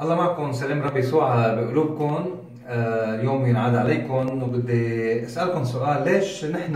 الله معكم، سلام ربي يسوع بقلوبكم. اليوم ينعاد عليكم وبدي اسالكم سؤال: ليش نحن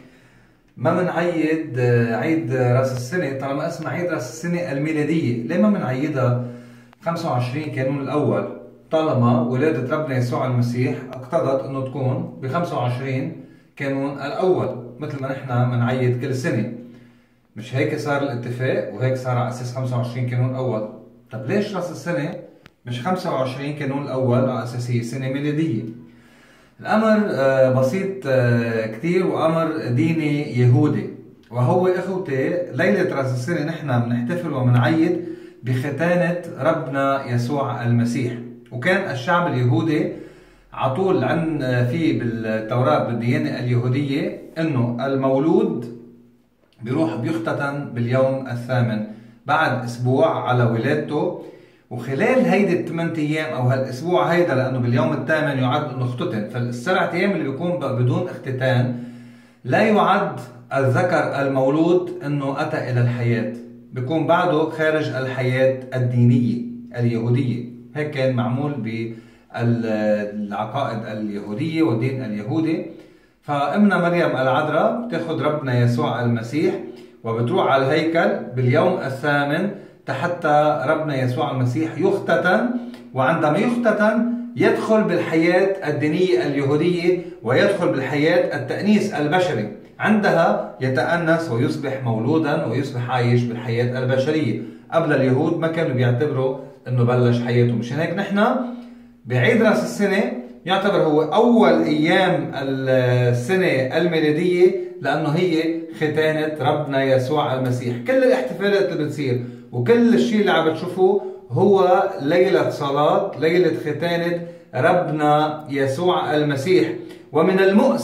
ما بنعيد عيد راس السنه طالما اسمها عيد راس السنه الميلاديه؟ ليه ما بنعيدها 25 كانون الاول طالما ولاده ربنا يسوع المسيح اقتضت انه تكون ب 25 كانون الاول مثل ما نحن بنعيد كل سنه؟ مش هيك صار الاتفاق وهيك صار على اساس 25 كانون الاول؟ طب ليش راس السنه مش 25 كانون الاول على اساس هي سنه ميلاديه؟ الامر بسيط كثير، وامر ديني يهودي، وهو اخوتي ليله راس السنه نحن بنحتفل وبنعيد بختانه ربنا يسوع المسيح. وكان الشعب اليهودي عطول عن في بالتوراه بالديانه اليهوديه انه المولود بيروح بيختتن باليوم الثامن بعد اسبوع على ولادته. وخلال هيدي الثمان ايام او هالاسبوع هيدا، لانه باليوم الثامن يعد انه اختتن، فالسبع ايام اللي بيكون بدون اختتان لا يعد الذكر المولود انه اتى الى الحياه، بيكون بعده خارج الحياه الدينيه اليهوديه. هيك كان معمول بالعقائد اليهوديه والدين اليهودي. فامنا مريم العذراء بتاخذ ربنا يسوع المسيح وبتروح على الهيكل باليوم الثامن حتى ربنا يسوع المسيح يختتن، وعندما يختتن يدخل بالحياة الدينية اليهودية ويدخل بالحياة التأنيس البشري. عندها يتأنس ويصبح مولودا ويصبح عايش بالحياة البشرية. قبل اليهود ما كانوا بيعتبروا انه بلش حياته. مشان هيك نحن بعيد راس السنة يعتبر هو أول أيام السنة الميلادية، لأنه هي ختانة ربنا يسوع المسيح. كل الاحتفالات اللي بتصير وكل الشيء اللي عم بتشوفوه هو ليلة صلاة، ليلة ختانة ربنا يسوع المسيح. ومن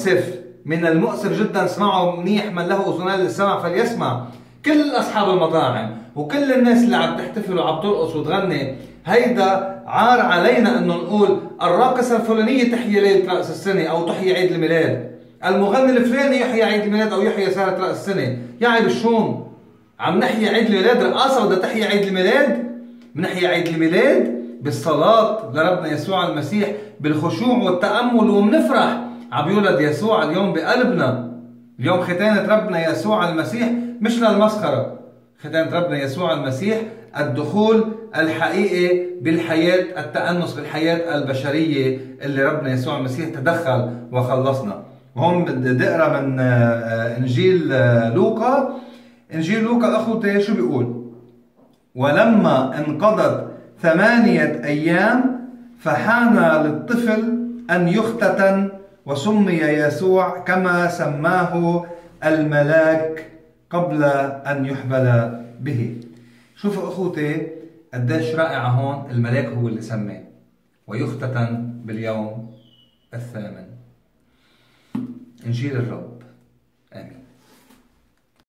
المؤسف جدا، اسمعوا منيح، من له أذنان للسمع فليسمع. كل أصحاب المطاعم وكل الناس اللي عم تحتفل وعم ترقص وتغني، هيدا عار علينا انه نقول الراقصة الفلانية تحيي ليلة رأس السنة او تحيي عيد الميلاد، المغني الفلاني يحيي عيد الميلاد او يحيي سهرة رأس السنة. يا عيب الشوم، عم نحيي عيد الميلاد؟ رقاصة بدها تحيي عيد الميلاد؟ بنحيي عيد الميلاد بالصلاة لربنا يسوع المسيح بالخشوع والتأمل، وبنفرح عم يولد يسوع اليوم بقلبنا. اليوم ختانة ربنا يسوع المسيح مش للمسخرة، ختانة ربنا يسوع المسيح الدخول الحقيقي بالحياة، التأنس بالحياة البشرية اللي ربنا يسوع المسيح تدخل وخلصنا. وهون بدي اقرا من انجيل لوقا. انجيل لوقا اخوتي شو بيقول؟ ولما انقضت 8 ايام فحان للطفل ان يختتن وسمي يسوع كما سماه الملاك قبل ان يحبل به. شوفوا اخوتي قديش رائعة هون، الملاك هو اللي سماه ويختتن باليوم الثامن. انجيل الرب. امين.